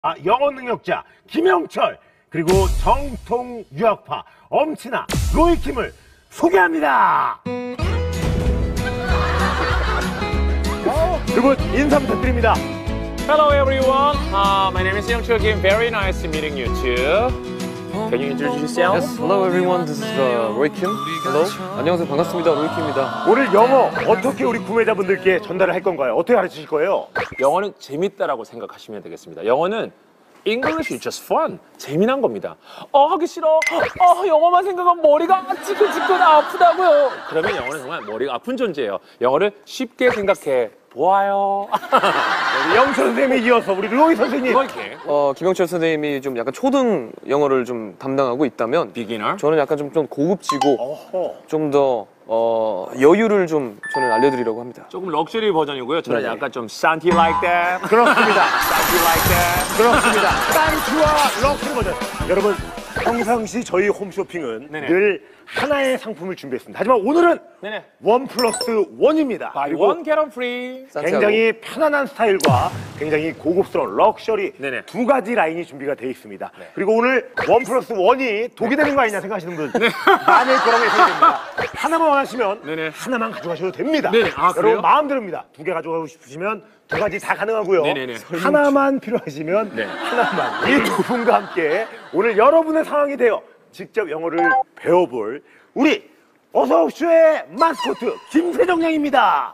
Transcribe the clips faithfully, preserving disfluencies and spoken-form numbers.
아, 영어 능력자 김영철 그리고 정통 유학파 엄친아 로이킴을 소개합니다. 두 분 인사 부탁드립니다. Hello everyone. Uh, my name is Youngchul Kim. Very nice meeting you too. Can you introduce yourself? Yes, hello everyone. This is uh, Roy Kim. Hello. 안녕하세요. 반갑습니다. 로이 킴입니다. 오늘 영어 어떻게 우리 구매자분들께 전달을 할 건가요? 어떻게 가르치실 거예요? 영어는 재밌다라고 생각하시면 되겠습니다. 영어는 English is just fun. 재미난 겁니다. 어, 하기 싫어. 어, 영어만 생각하면 머리가 지끈지끈 아프다고요. 그러면 영어는 정말 머리가 아픈 존재예요. 영어를 쉽게 생각해 보아요. 우리 영철 선생님에 이어서 우리 로이 선생님. 어, 김영철 선생님이 좀 약간 초등 영어를 좀 담당하고 있다면 비기너? 저는 약간 좀, 좀 고급지고 좀 더 어, 여유를 좀 저는 알려드리려고 합니다. 조금 럭셔리 버전이고요. 저는 네네. 약간 좀 산티 like that. 그렇습니다. 산티 like that. 그렇습니다. 산티와 럭셔리 버전. 여러분 평상시 저희 홈쇼핑은 네네. 늘 하나의 상품을 준비했습니다. 하지만 오늘은 네네. 원 플러스 원입니다. Buy 그리고 one, get one free. 굉장히 편안한 스타일과 굉장히 고급스러운 럭셔리 네네. 두 가지 라인이 준비가 되어 있습니다. 네. 그리고 오늘 원 플러스 원이 독이 되는 거 아니냐 생각하시는 분 많을 거라고 예상이 됩니다. 하나만 원하시면 네네. 하나만 가져가셔도 됩니다. 네네. 아, 그래요? 여러분 마음대로입니다. 두 개 가져가고 싶으시면 두 가지 다 가능하고요. 네네네. 하나만 필요하시면 네. 하나만. 이 두 분과 함께 오늘 여러분의 상황이 되어 직접 영어를 배워볼 우리 어서옵쇼의 마스코트 김세정 양입니다.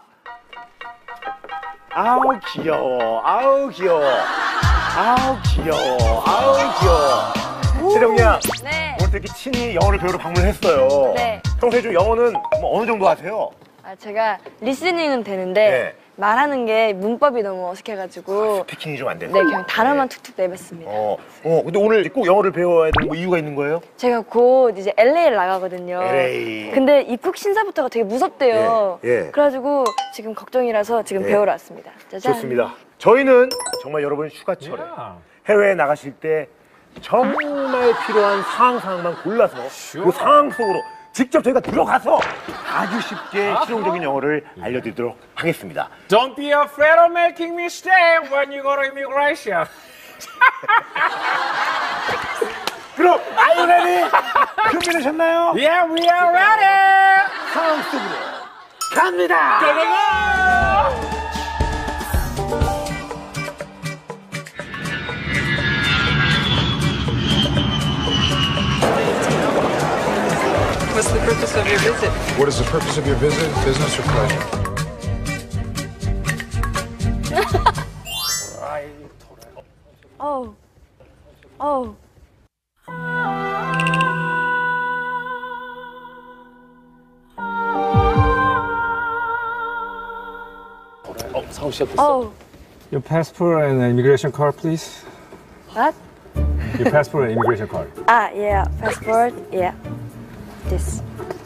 아우 귀여워, 아우 귀여워, 아우 귀여워, 아우 귀여워. 세정 양, 네. 오늘 이렇게 친히 영어를 배우러 방문했어요. 네. 평소에 좀 영어는 뭐 어느 정도 하세요? 아, 제가 리스닝은 되는데 네. 말하는 게 문법이 너무 어색해가지고 스피킹이 좀 안 돼서. 네, 그냥 단어만 툭툭 내뱉습니다. 어, 어, 근데 오늘 꼭 영어를 배워야 되는 뭐 이유가 있는 거예요? 제가 곧 이제 엘에이를 나가거든요. 엘에이. 근데 입국 심사부터가 되게 무섭대요. 예, 예. 그래가지고 지금 걱정이라서 지금 예. 배우러 왔습니다. 짜잔. 좋습니다. 저희는 정말 여러분 휴가철에 해외에 나가실 때 정말 필요한 상황 상황만 골라서 그 상황 속으로 직접 저희가 들어가서 아주 쉽게 실용적인 영어를 알려드리도록 하겠습니다. Don't be afraid of making mistake when you go to immigration. 그럼 are you ready? 준비되셨나요? Yeah, we are ready. 상황 속으로 갑니다. Go, go, go. What's the purpose of your visit? What is the purpose of your visit? Business or pleasure? 어우, 어우. 어, 상우 씨가 됐어. 어우. Your passport and immigration card, please. What? Your passport and immigration card. 아, yeah. Passport, yeah. This.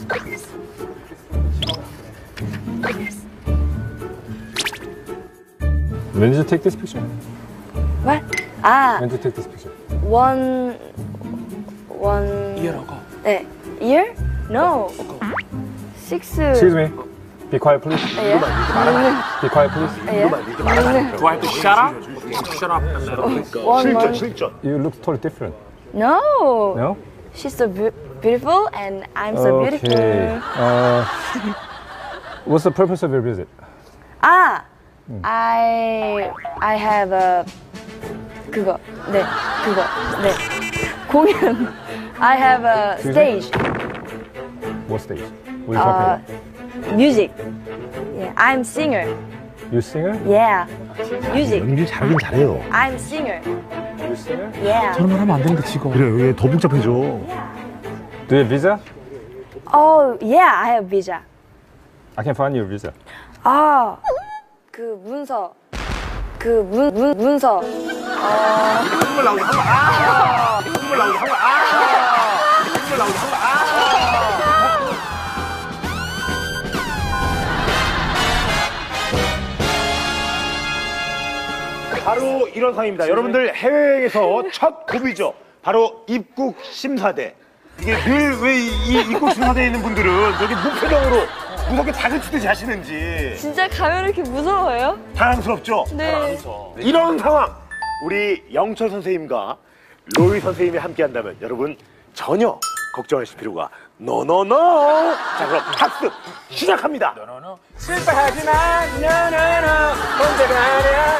When did you take this picture? What? 아, When did you take this picture? one, one. Year ago. 네. Year? No. Six. Excuse me. Be quiet, please. 예. Be quiet, please. 예. Do I have to shut up? Shut up and let it go. One 실전, month. 실전. You look totally different. No. No? She's so bu- beautiful and I'm so beautiful. Okay. Uh, what's the purpose of your visit? 아, I I have a 그거. 네. 그거. 네. 공연. I have a stage. What stage? What are you talking Uh, about? music. Yeah, I'm singer. You singer? Yeah. Music. 연기를 잘하긴 잘해요. I'm singer. You singer? Yeah. 그래, 왜 더 복잡해져? Do you have visa? Oh, yeah, I have visa. I can find you a visa. 아, 그 문서. 그 문, 문, 문서. 어, 한번 나오게 한 번. 아! 한번 나오게 한 번. 아! 한번 나오게 한 번. 아! 바로 이런 상황입니다. 여러분들 해외에서 첫 고비죠. 바로 입국 심사대. 이게 늘 왜 이 입국 심사대에 있는 분들은 저기 무표정으로 무섭게 다그치듯이 하시는지 진짜 가면 이렇게 무서워요? 당황스럽죠? 네. 이런 상황 우리 영철 선생님과 로이 선생님이 함께 한다면 여러분 전혀 걱정하실 필요가 노노노. 자, 그럼 학습 시작합니다. 노노노. 실패하지만 노노노 혼자가 아니야.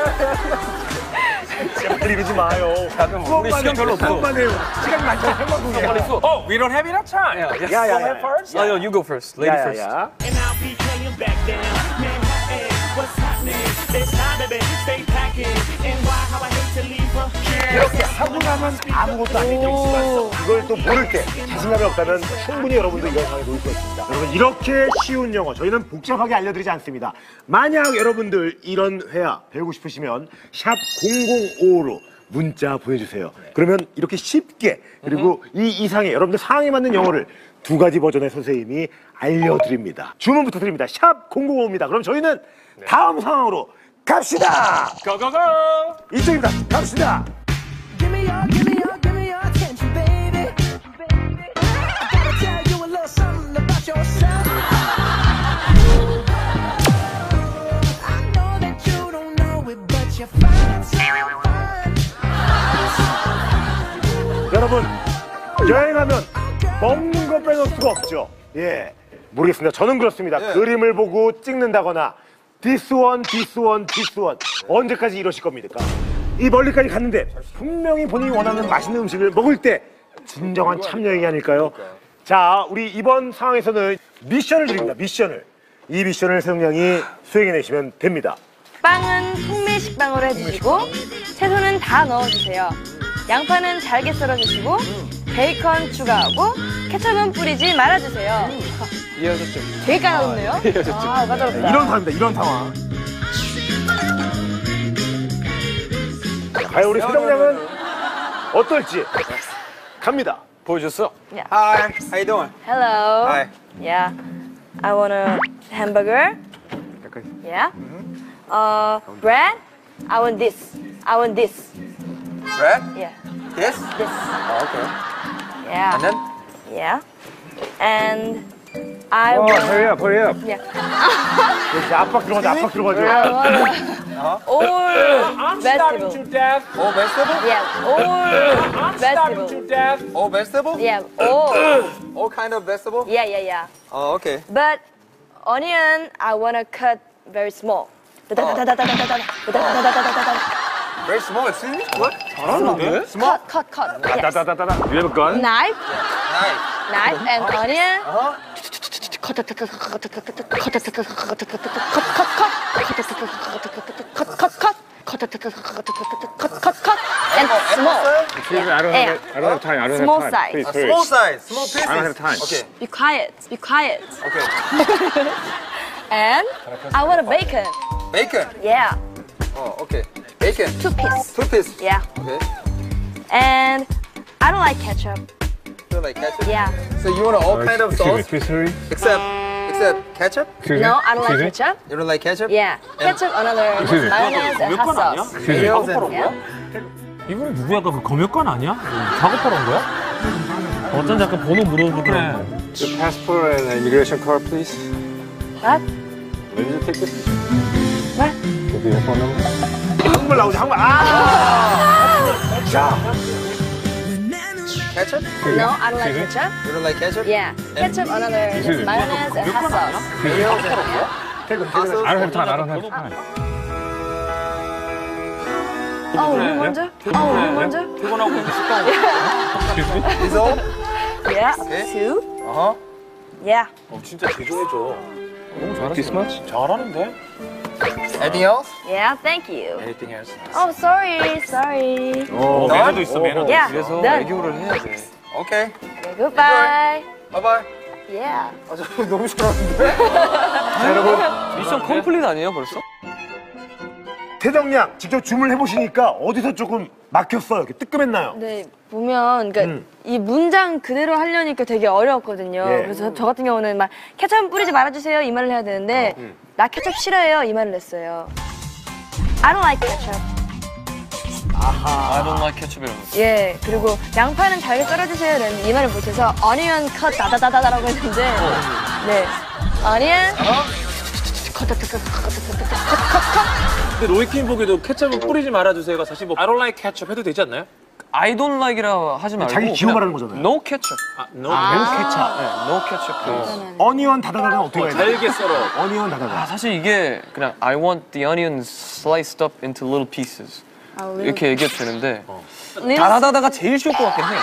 들리지 마요. 우리 시간 별로 없어. 수업만 해요. 시간 많죠. 생방송이야. Oh, we don't have enough time. Yes. 야, 야, Go 야. ahead first. No, no, you go first. Lady first. 야야야. And I'll be playing back then. Manhattan, what's happening? This time, baby, stay packing. And why, how I hate to leave her. 이렇게 하고 나면 아무것도 안 되지만 그걸 또 모를 때 자신감이 없다면 충분히 여러분도 이런 상황에 놓일 수 있습니다. 여러분 이렇게 쉬운 영어 저희는 복잡하게 알려드리지 않습니다. 만약 여러분들 이런 회화 배우고 싶으시면 샵 공공오오로 문자 보내주세요. 그러면 이렇게 쉽게 그리고 이 이상의 여러분들 상황에 맞는 영어를 두 가지 버전의 선생님이 알려드립니다. 주문부터 드립니다. 샵 공공오오입니다. 그럼 저희는 다음 상황으로 갑시다. 고고고. 이쪽입니다. 갑시다. Give me your, give me your, give me your attention, baby. I gotta tell you a little something about yourself. I know that you don't know it, but you're fine, so fine. 여러분 여행하면 먹는 거 빼놓을 수가 없죠. 예, 모르겠습니다. 저는 그렇습니다. 그림을 보고 찍는다거나 this one, this one, this one 언제까지 이러실 겁니까? 이 멀리까지 갔는데 분명히 본인이 원하는 맛있는 음식을 먹을 때 진정한 참여행이 아닐까요? 자, 우리 이번 상황에서는 미션을 드립니다. 미션을. 이 미션을 세용 양이 수행해내시면 됩니다. 빵은 풍밀식빵으로 해주시고 채소는 다 넣어주세요. 양파는 잘게 썰어주시고 베이컨 추가하고 케첩은 뿌리지 말아주세요. 이해하셨죠? 되게 까다롭네요. 아, 까다롭다. 이런 상황입니다. 이런 상황. 과연 우리 세용 양은 어떨지 갑니다. 보여줬어? Yeah. Hi, how you doing? Hello. Hi. Yeah. I want a hamburger. Yeah. Uh, bread. I want this. I want this. Bread? Yeah. Yes? This. Oh, okay. Yeah. And then? Yeah. And I Oh, want. hurry up, hurry up. Yeah. 역시 압박 들어가죠. 압박 들어가죠. I want all I'm starving to vegetables. death. Oh, vegetable? Yeah. All I'm starving vegetables. to death. Oh, vegetable? Yeah. All. All kind of vegetable? Yeah. Yeah. Yeah. Oh, okay. But onion, I wanna cut very small. Very small, excuse me? What? 잘하는데? Cut, cut, cut. Yes. 다다다다다. You have a gun? Knife, Nice. knife, and onion. Uh-huh. Cut, cut, cut, cut, cut, cut, cut, cut, cut, cut, cut, cut, cut, cut, cut, cut, cut, and small. Excuse me, I don't have, I don't have time. I don't Small have time. size. Please, A hurry. small size, small pieces. I don't have time. Okay, Be quiet, be quiet. okay. And I want a bacon. Bacon. Yeah, Oh, okay. Bacon. two piece. Two piece. Yeah. Okay. And I don't like ketchup. You like ketchup? Yeah. So you want all Uh, kind of excuse me, sauce please hurry. except except ketchup? Excuse me. No, I don't like Excuse me. ketchup. You don't like ketchup? Yeah, ketchup, another Excuse me. mayonnaise and hot sauce. Excuse me. Mayonnaise and Yeah. 이분은 누구야? 그 검역관 아니야? 작업하러 온 거야? 어쩐지 약간 번호 물어보고 그래. Your passport and immigration card, please. What? When did you take this? What? Give me your phone number. 한국말 나오죠. 한국말. 아! 자, ketchup? No, I don't like ketchup. You don't like ketchup? Yeah, ketchup, another Excuse me. mayonnaise and hot sauce. Mayonnaise and 퇴근, hot 퇴근. sauce? I don't have time. I don't have time. 어, 우리 먼저? 어, 우리 먼저? 퇴근하고 식당. Excuse me. Is all? Yeah, Okay. two. Uh-huh. Yeah. 어, 진짜 제조해줘. This much? 잘하는데? Anything else? Yeah, thank you. Anything else? Oh, sorry, sorry. 어, 매너도 있어, 매너도. Yeah, 그래서 done. 애교를 해야 돼. Okay. Okay, goodbye. Bye bye. Yeah. 아, 저 너무 잘하는데? 자, 여러분. 미션 컴플릿 아니에요, 벌써? 태정양 직접 주문을 해보시니까 어디서 조금 막혔어요? 이렇게 뜨끔했나요? 네, 보면 그러니까 이 문장 그대로 하려니까 되게 어려웠거든요. 예. 그래서 저 같은 경우는 막 케첩 뿌리지 말아주세요 이 말을 해야 되는데 나 케첩 싫어해요 이 말을 했어요. I don't like ketchup. I don't like ketchup이라고. 예, 그리고 양파는 잘게 썰어주세요 이랬는데 이 말을 못해서 onion cut 다다다다다라고 했는데 네, onion 컷 컷 컷 컷 컷 컷 컷 컷 근데 로이킴 보기도 케첩을 뿌리지 말아주세요가 사실 뭐 I don't like ketchup 해도 되지 않나요? I don't like이라 하지 말고 자기 기호 말하는 거잖아요. No ketchup. 아, no. 네, no ketchup. please. 어니언 다다다는 어떻게 해야 돼? 잘게 썰어. 어니언 다다다. 아, 사실 이게 그냥 I want the onions sliced up into little pieces. 이렇게 얘기해도 되는데 다다다다가 제일 쉬울 것 같긴 해.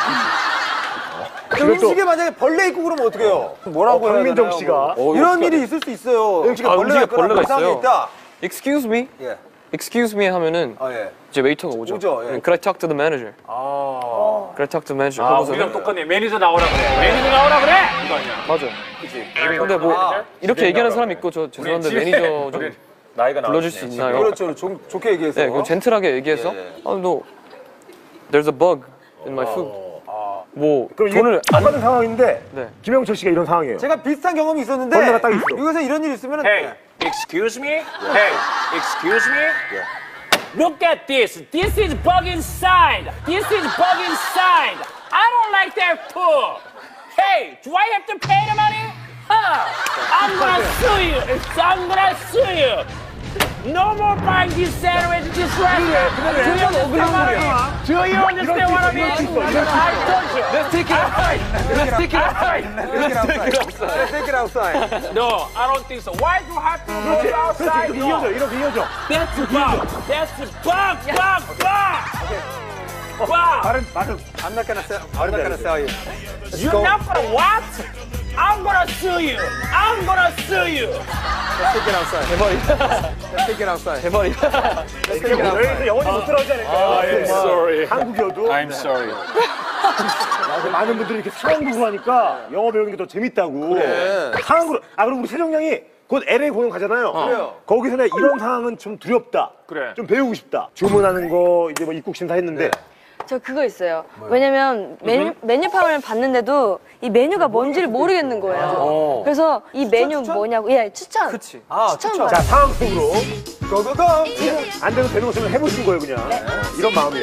음식에 만약에 벌레 있고 그러면 어떡해요? 뭐라고 해야 박민정 되나요? 씨가 뭐. 이런 일이 있을 수 있어요. 음식에 아, 벌레가, 음식에 벌레가 있거나 있어요. 있다. Excuse me. 예. Excuse me 하면은 아, 예. 이제 웨이터가 오죠. 오죠, 예. Could I talk to the manager? 아. Could I talk to the manager? 아, 하고서는 우리랑 똑같네. 매니저 나오라 그래. 매니저 나오라 그래. 이거 아니야. 맞아. 그치. 근데 뭐 아, 이렇게 얘기하는 사람 있고 저 죄송한데 매니저 좀 나이가 불러줄 수 있나요? 그렇죠. 좀 좋게 얘기해서. 네, 그럼 젠틀하게 얘기해서 예. 아, 너 There's a bug in my food. 뭐 그럼 이게 돈을 안 받은 상황인데 네. 김영철 씨가 이런 상황이에요. 제가 비슷한 경험이 있었는데 벌레가 딱 있어. 여기서 이런 일이 있으면 Hey, excuse me? Hey, excuse me? Look at this. This is bug inside. This is bug inside. I don't like that too. Hey, do I have to pay the money? Huh? I'm gonna sue you. I'm gonna sue you. No more buying this sandwich, this restaurant. Do you understand what I mean? Do you understand what I mean? I told you. Let's take it outside. Let's take it outside. Let's take it outside. Let's take it outside. No, I don't think so. Why do I have to go 그렇지, outside? 이렇게 이어져, 이렇게 이어져. That's the bug. That's the bug, bug, bug. Bug. 발음, 발음. I'm not gonna sell. I'm not gonna sell you. You're not gonna what? I'm gonna sue you. I'm gonna sue you. Let's take it outside. Let's take it outside. 대머리. Let's take it outside. 여기서 영원히 못 들어오지 않을까요? I'm sorry. 한국이어도 I'm sorry. 많은 분들이 이렇게 상황극으로 하니까 영어 배우는 게 더 재밌다고. 상황극으로. 아, 그럼 우리 세정 양이 곧 엘에이 공연 가잖아요. 그래요. 거기서 내가 이런 상황은 좀 두렵다. 그래. 좀 배우고 싶다. 주문하는 거 이제 뭐 입국 심사 했는데 저 그거 있어요. 왜냐면 메뉴, 메뉴판을 봤는데도 이 메뉴가 뭔지를 모르겠는 거예요. 그래서 이 메뉴 뭐냐고. 예, 추천. 그치. 아, 추천. 추천. 자, 상황 속으로 고고고. 안 되면 되는 것을 해보시는 거예요, 그냥. 이런 마음이에요.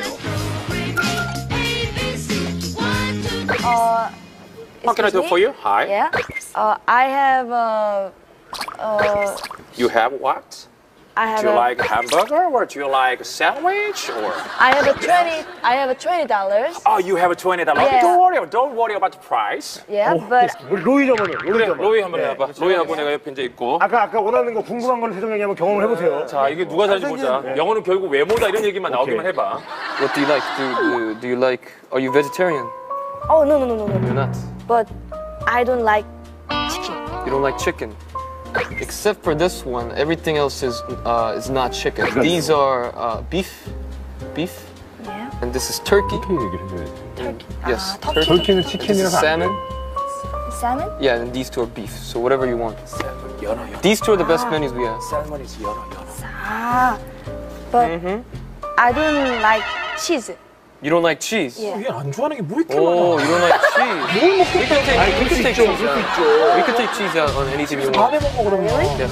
Uh, What can I do for you? Hi. Yeah. Uh, I have a. Uh, You have what? I have Do you a. like hamburger or do you like sandwich or? I have a twenty. I have a twenty dollars. Oh, you have a twenty dollars. Yeah. Don't worry. Don't worry about the price. Yeah, but 우리 로이 저번에, 로이 그래, 저번. 로이 한번 해봐. 로이하고 내가 옆에 이제 있고. 아까 아까 원하는 거 궁금한 걸 세정 양이 한번 경험을 해보세요. 자, 이게 누가 잘지 보자. 영어는 결국 외모다 이런 얘기만 나오기만 해봐. What do you like? Do, do, do you like? Are you vegetarian? oh no no no no no. You're not. But I don't like chicken. You don't like chicken. Except for this one, everything else is uh, is not chicken. These are uh, beef, beef, Yeah. and this is turkey. Turkey. Yes, 아, turkey. 터키는 This is 치킨이라서 안 salmon. Salmon? Yeah, and these two are beef. So whatever you want. 연어, 연어. These two are the best menus we have. Salmon is 연어, 연어. Ah, but I don't like cheese. You don't like cheese? Yeah. 얘안 좋아하는 게 뭐 이렇게 Oh, you don't like cheese? 뭘 먹고 We can take, we can take cheese out. We can take cheese out on anything you want. 밥에 먹어 그러면. Yes.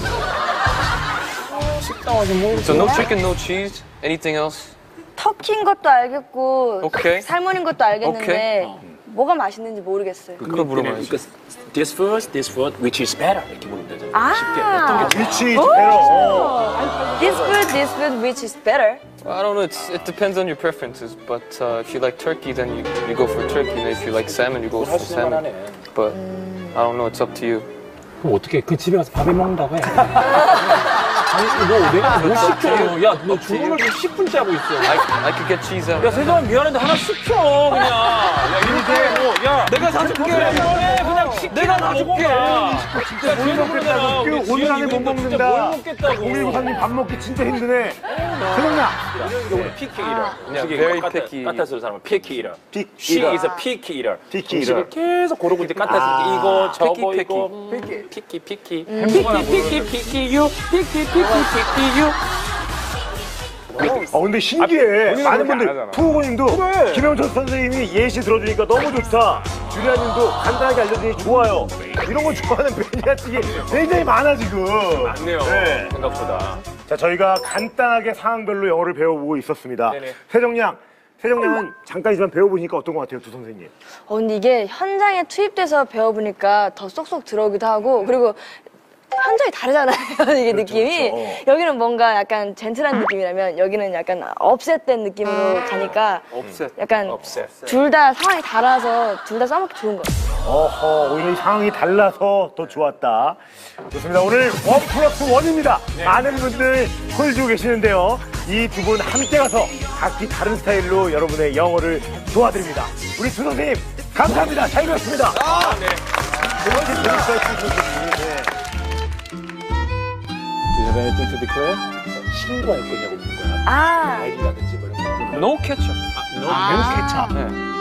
식당 와서 뭐. So no chicken, no cheese. Anything else? 터키인 것도 알겠고 오케이. 살몬인 것도 알겠는데 뭐가 맛있는지 모르겠어요. 그거 물어봐야지. This food, this food, which is better 이렇게 물으면 되잖아. 아, 위치 배로. this food, this food, which is better? I don't know. It's, it depends on your preferences. But uh, if you like turkey, then you, you go for turkey. And if you like salmon, you go for salmon. But I don't know. It's up to you. 그럼 어떻게 그 집에 가서 밥에 먹는다고 해? 아니 너 내가 못 시켜. 야 너 주문을 지금 십 분째 하고 있어. I, I could get cheese out. 야, 세상에 미안한데 하나 시켜 그냥. 야, 이렇게 야, 내가 사줄게. 그래, 그냥 시켜. 내가 사줄게. 진짜 뭘 먹겠다고. 그 오늘 안에 못 먹는다. 뭘 먹겠다고. 공일구삼님 밥 먹기 진짜 힘드네. 세정 양. 이게 우리 피키 이러. Yeah, very picky. 까타스로 사람은 피키 이러. 픽. She is a picky eater. 피키 음식을 이러. 계속 고르고 이제 까타스 이거 저거 picky, 이거 피키 피키 피키 피키 피키 유 피키 피키 피키 유. 어 근데 신기해. 많은 분들 투우고님도 김영철 선생님이 예시 들어주니까 너무 좋다. 주리아님도 간단하게 알려주니 좋아요. 이런 거 좋아하는 매니아층이 굉장히 많아 지금. 맞네요. 네. 생각보다. 자 저희가 간단하게 상황별로 영어를 배워보고 있었습니다. 네네. 세정양, 세정양은 잠깐이지만 배워보니까 어떤 것 같아요, 두 선생님? 어, 근데 이게 현장에 투입돼서 배워보니까 더 쏙쏙 들어오기도 하고 그리고 현저히 다르잖아요. 이게 느낌이. 그렇죠. 여기는 뭔가 약간 젠틀한 느낌이라면 여기는 약간 업셋된 느낌으로 가니까 업셋. 약간 업셋. 둘 다 상황이 달라서 둘 다 써먹기 좋은 것 같아요. 어허, 오히려 이 상황이 달라서 더 좋았다. 좋습니다. 오늘 원 플러스 원입니다. 많은 분들 콜 주고 계시는데요. 이 두 분 함께 가서 각기 다른 스타일로 여러분의 영어를 도와드립니다. 우리 두 선생님, 감사합니다. 잘 배웠습니다. 아, 네. 이렇게 재밌어요, 선생님. Do you have anything to declare? 신고할 거냐고 묻는 거야. 아. 아이디라든지 뭐 이런 거. No ketchup. 아, no 아, 케찹. 네.